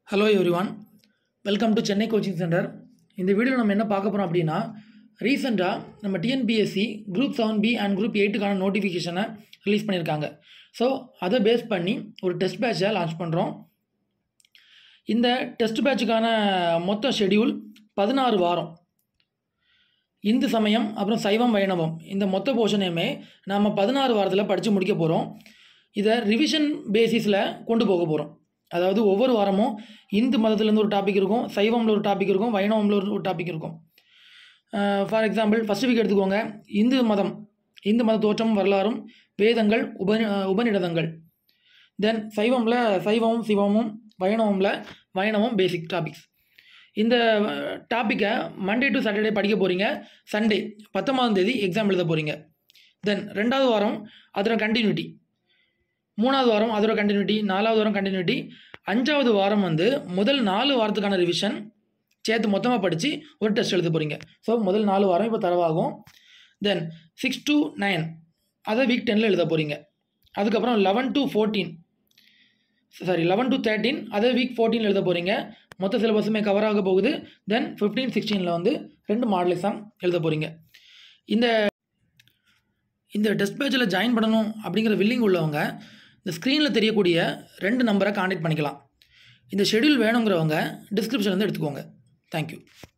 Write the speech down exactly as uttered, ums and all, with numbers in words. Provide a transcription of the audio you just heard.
Hello everyone, welcome to Chennai Coaching Center. இந்த வீடியோவில் நம்ம என்ன பார்க்க போகிறோம் அப்படின்னா, ரீசெண்டாக நம்ம T N P S C Group seven B and Group eight க்கான நோட்டிஃபிகேஷனை ரிலீஸ் பண்ணியிருக்காங்க. ஸோ அதை பேஸ் பண்ணி ஒரு டெஸ்ட் பேட்சை லான்ச் பண்ணுறோம். இந்த டெஸ்ட் பேட்சுக்கான மொத்த ஷெடியூல் பதினாறு வாரம். இந்து சமயம் அப்புறம் சைவம் வைணவம் இந்த மொத்த போர்ஷனையுமே நாம் பதினாறு வாரத்தில் படித்து முடிக்க போகிறோம். இதை ரிவிஷன் பேசிஸில் கொண்டு போக போகிறோம். அதாவது ஒவ்வொரு வாரமும் இந்து மதத்துலேருந்து ஒரு டாபிக் இருக்கும், சைவமில் ஒரு டாபிக் இருக்கும், வைணவமில் ஒரு டாபிக் இருக்கும். ஃபார் எக்ஸாம்பிள் ஃபஸ்ட் வீக் எடுத்துக்கோங்க, இந்து மதம், இந்து மத தோற்றம் வரலாறும் வேதங்கள் உப உபநிடதங்கள். தென் சைவமில் சைவமும் சிவமும், வைணவமில் வைணவம் பேசிக் டாபிக்ஸ். இந்த டாப்பிக்கை மண்டே டு சாட்டர்டே படிக்க போகிறீங்க. சண்டே பத்தொம்பதாம் தேதி எக்ஸாம் எழுத போகிறீங்க. தென் ரெண்டாவது வாரம் அதோட கண்டினியூட்டி, மூணாவது வாரம் அதோட கண்டினியூட்டி, நாலாவது வாரம் கண்டினியூட்டி, அஞ்சாவது வாரம் வந்து முதல் நாலு வாரத்துக்கான ரிவிஷன் சேர்த்து மொத்தமாக படித்து ஒரு டெஸ்ட் எழுத போகிறீங்க. ஸோ முதல் நாலு வாரம் இப்போ தரவாகும். தென் சிக்ஸ் டு நைன் அதை வீக் டென்னில் எழுத போகிறீங்க. அதுக்கப்புறம் eleven to fourteen sorry eleven to thirteen அதை வீக் ஃபோர்டீன் எழுத போகிறீங்க. மொத்த சிலபஸுமே கவர் ஆக போகுது. தென் ஃபிஃப்டீன் சிக்ஸ்டீனில் வந்து ரெண்டு மாடல் எக்ஸாம் எழுத போகிறீங்க. இந்த இந்த டெஸ்ட் பேட்சில் ஜாயின் பண்ணணும் அப்படிங்கிற வில்லிங் உள்ளவங்க இந்த ஸ்க்ரீனில் தெரியக்கூடிய ரெண்டு நம்பரை கான்டாக்ட் பண்ணிக்கலாம். இந்த ஷெடியூல் வேணுங்கிறவங்க டிஸ்கிரிப்ஷன்லேருந்து எடுத்துக்கோங்க. தேங்க்யூ.